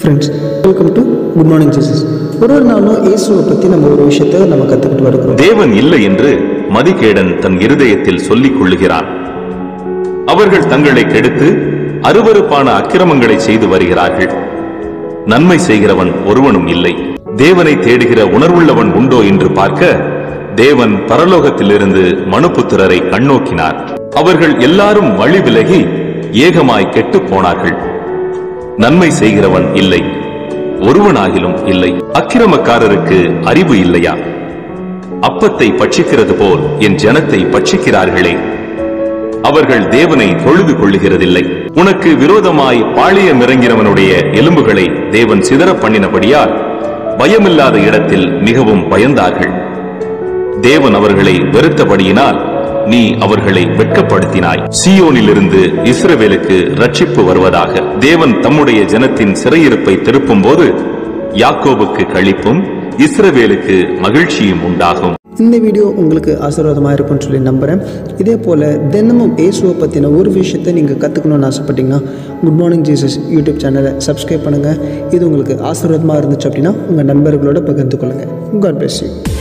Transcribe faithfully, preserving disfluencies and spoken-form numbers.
Friends, welcome to good morning Jesus. ஒரு ஒரு நாளும் இயேசுவை பற்றி நம்ம ஒரு விஷயத்தை நம்ம கற்றுக்கிட்டு வருகிறோம். தேவன் இல்லை என்று மதிகேடன் தன் இருதயத்தில் சொல்லிக் கொள்ளுகிறான். அவர்கள் தங்களை கெடுத்து அருவருப்பான அக்கிரமங்களை செய்து வருகிறார்கள். நன்மை செய்கிறவன் ஒருவனும் இல்லை. தேவனை தேடுகிற உணர்வுள்ளவன் உண்டோ என்று பார்க்க தேவன் பரலோகத்திலிருந்து மனுபுத்திரரை கண்ணோக்கினார். அவர்கள் எல்லாரும் வழி விலகி ஏகமாய் கெட்டு போனார்கள். நன்மை செய்கிறவன் இல்லை, ஒருவனாகிலும் இல்லை. அக்கிரமக்காரருக்கு அறிவு இல்லையா? அப்பத்தை பட்சிக்கிறது போல் என் ஜனத்தை பட்சிக்கிறார்களே. அவர்கள் தேவனை தொழுது கொள்ளுகிறதில்லை. உனக்கு விரோதமாய் பாளையம் இறங்கிறவனுடைய எலும்புகளை தேவன் சிதற பண்ணினபடியால் பயமில்லாத இடத்தில் மிகவும் பயந்தார்கள். தேவன் அவர்களை வெறுத்தபடியினால் நீ அவர்களை வெட்கப்படுத்தினாய். சீயோனிலிருந்து இஸ்ரவேலுக்கு ரட்சிப்பு வருவதாக. தேவன் தம்முடைய ஜனத்தின் சிறையிருப்பை திருப்பும் போது யாக்கோபுக்கு களிப்பும் இஸ்ரவேலுக்கு மகிழ்ச்சியும் உண்டாகும். இந்த வீடியோ உங்களுக்கு ஆசீர்வாதமாக இருக்கும்னு சொல்லி நம்புகிறேன். இதே போல் தினமும் இயேசுவை பற்றின ஒரு விஷயத்தை நீங்கள் கற்றுக்கணும்னு ஆசைப்பட்டீங்கன்னா குட் மார்னிங் ஜீசஸ் யூடியூப் சேனலை சப்ஸ்கிரைப் பண்ணுங்கள். இது உங்களுக்கு ஆசீர்வாதமாக இருந்துச்சு அப்படின்னா உங்கள் நண்பர்களோட பகிர்ந்து கொள்ளுங்கள். God bless you.